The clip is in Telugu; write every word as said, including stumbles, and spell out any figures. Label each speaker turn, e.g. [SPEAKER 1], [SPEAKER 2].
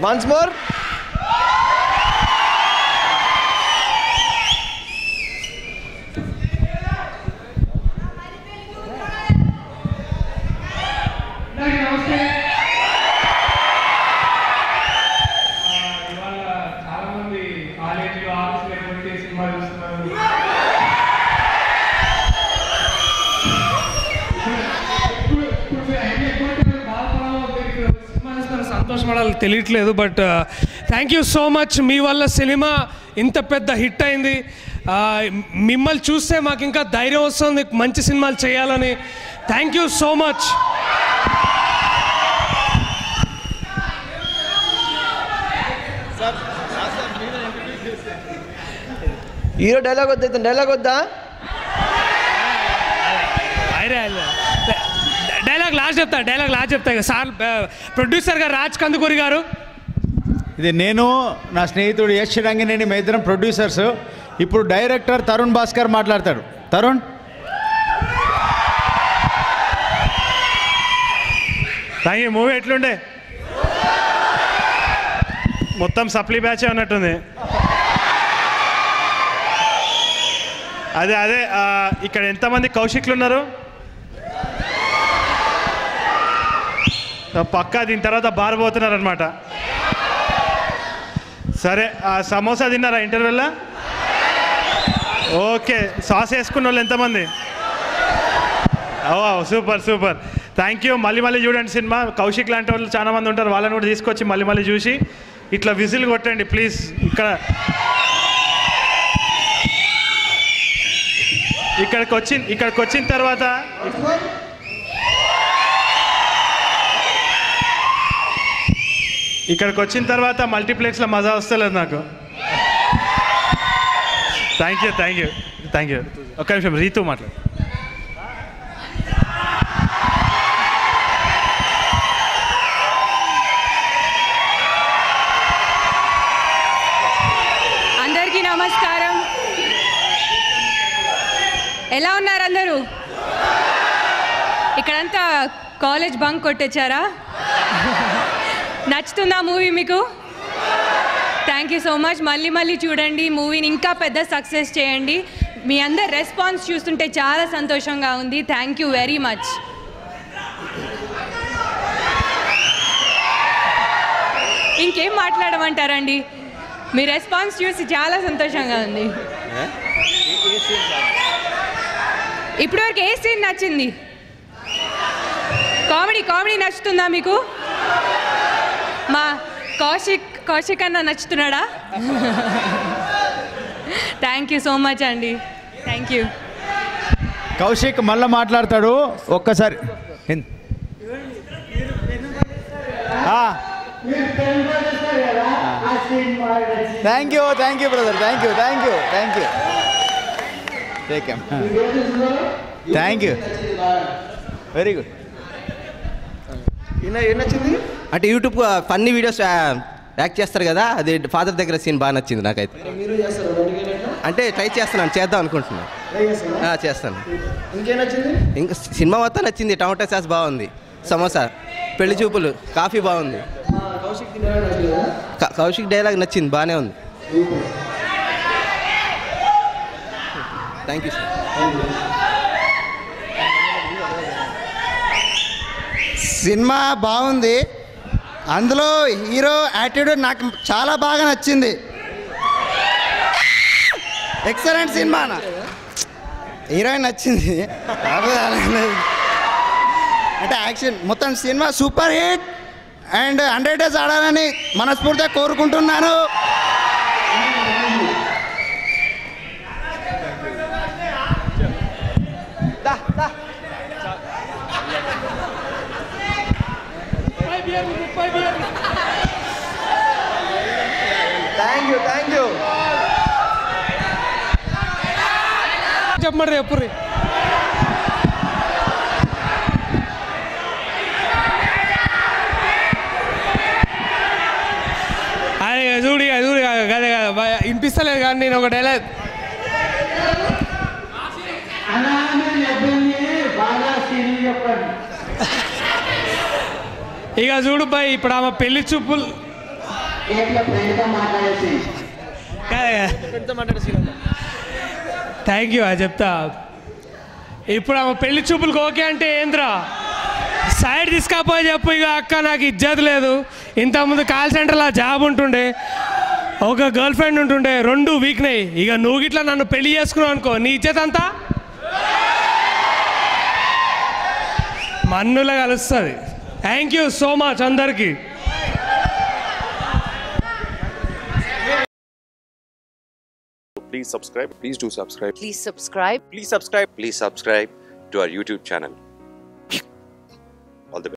[SPEAKER 1] Once more.
[SPEAKER 2] సంతోషపడాలి తెలియట్లేదు, but thank you so much. మీ వల్ల సినిమా ఇంత పెద్ద హిట్ అయింది. మిమ్మల్ని చూస్తే మాకు ఇంకా ధైర్యం వస్తుంది మంచి సినిమాలు చేయాలని. Thank you so much.
[SPEAKER 1] Hero dialogue వద్దా? డైలాగ్ వద్దా?
[SPEAKER 2] డైలాగ్ లాస్ట్ చెప్తా డైలాగ్ లాస్ట్ చెప్తా సార్. ప్రొడ్యూసర్ గారు రాజ్ కందుకూరి గారు,
[SPEAKER 3] ఇది నేను నా స్నేహితుడు యశ్ రంగినేని మా ఇద్దరం ప్రొడ్యూసర్స్. ఇప్పుడు డైరెక్టర్ తరుణ్ భాస్కర్ మాట్లాడతాడు. తరుణ్.
[SPEAKER 4] Thank you. మూవీ ఎట్లుండే? మొత్తం సప్లీ బ్యాచ్ అన్నట్టుంది. అదే అదే ఇక్కడ ఎంతమంది కౌశిక్లు ఉన్నారు? పక్కా దీని తర్వాత బార్ పోతున్నారు అనమాట. సరే, సమోసా తిన్నారా ఇంటర్వెల్లో? ఓకే. సాస్ వేసుకున్న వాళ్ళు ఎంతమంది? ఓ సూపర్ సూపర్. Thank you. మళ్ళీ మళ్ళీ చూడండి సినిమా. కౌశిక్ లాంటి వాళ్ళు చాలా మంది ఉంటారు, వాళ్ళని కూడా తీసుకొచ్చి మళ్ళీ మళ్ళీ చూసి ఇట్లా విజిల్ కొట్టండి ప్లీజ్. ఇక్కడ ఇక్కడికి వచ్చి ఇక్కడికి వచ్చిన తర్వాత ఇక్కడికి వచ్చిన తర్వాత మల్టీప్లెక్స్లో మజా వస్తలేదు నాకు. Thank you thank you thank you. ఒక్క నిమిషం, రీతు మాట్లాడు.
[SPEAKER 5] అందరికీ నమస్కారం. ఎలా ఉన్నారు అందరూ? ఇక్కడంతా కాలేజ్ బంక్ కొట్టొచ్చారా? నచ్చుతుందా మూవీ మీకు? Thank you so much. మళ్ళీ మళ్ళీ చూడండి, మూవీని ఇంకా పెద్ద సక్సెస్ చేయండి. మీ అందరు రెస్పాన్స్ చూస్తుంటే చాలా సంతోషంగా ఉంది. Thank you very much. ఇంకేం మాట్లాడమంటారండి? మీ రెస్పాన్స్ చూసి చాలా సంతోషంగా ఉంది. ఇప్పటివరకు ఏ సీన్ నచ్చింది? కామెడీ కామెడీ నచ్చుతుందా మీకు? మా కౌశిక్ కౌశిక్ అన్న నచ్చుతున్నాడా? థ్యాంక్ యూ సో మచ్ అండి. Thank you.
[SPEAKER 3] కౌశిక్ మళ్ళీ మాట్లాడతాడు ఒక్కసారి. Thank you thank you brother. Thank you thank you thank you thank you. Very good.
[SPEAKER 1] ఏం నచ్చింది
[SPEAKER 6] అంటే యూట్యూబ్ ఫన్నీ వీడియోస్ యాక్ట్ చేస్తారు కదా, అది ఫాదర్ దగ్గర సీన్ బాగా నచ్చింది నాకైతే. అంటే ట్రై చేస్తున్నాను, చేద్దాం అనుకుంటున్నాను. చేస్తాను. ఇంకా సినిమా మొత్తం నచ్చింది. టమాటా సాస్ బాగుంది, సమోసా, పెళ్లి చూపులు, కాఫీ బాగుంది. కౌశిక్ డైలాగ్ నచ్చింది, బాగానే ఉంది. Thank you sir.
[SPEAKER 7] సినిమా బాగుంది. అందులో హీరో యాటిట్యూడ్ నాకు చాలా బాగా నచ్చింది. Excellent cinema. హీరోయిన్ నచ్చింది అంటే యాక్షన్ మొత్తం cinema super hit and hundred days ఆడాలని మనస్ఫూర్తిగా కోరుకుంటున్నాను.
[SPEAKER 1] Thank you thank you.
[SPEAKER 2] చెప్పమంటారు ఎప్పుడు? అది చూడు చూడు కదా వినిపిస్తలేదు కానీ నేను ఒక డైలాగ్ ఇక చూడు బాయ్. ఇప్పుడు ఆమె పెళ్లి చూపులు థ్యాంక్ యూ అది చెప్తా. ఇప్పుడు ఆమె పెళ్లి చూపులకు ఓకే అంటే ఏంద్రా సైడ్ తీసుకపోయి చెప్పు. ఇక అక్క నాకు ఇజ్జత్ లేదు. ఇంతకుముందు కాల్ సెంటర్లో జాబ్ ఉంటుండే, ఒక గర్ల్ ఫ్రెండ్ ఉంటుండే, రెండు వీక్నాయి. ఇక నువ్వు గిట్లా నన్ను పెళ్లి చేసుకున్నావు అనుకో, నీ ఇజ్జత్ అంతా మన్నులా కలుస్తుంది. థ్యాంక్ యూ సో మచ్ అందరికీ.
[SPEAKER 8] Please subscribe. Please do subscribe.
[SPEAKER 9] Please subscribe.
[SPEAKER 8] Please subscribe. Please subscribe to our YouTube channel.